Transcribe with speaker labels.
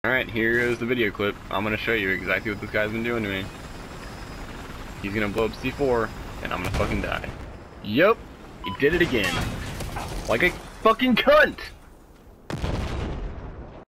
Speaker 1: Alright, here is the video clip. I'm gonna show you exactly what this guy's been doing to me. He's gonna blow up C4, and I'm gonna fucking die. Yup, he did it again. Like a fucking cunt!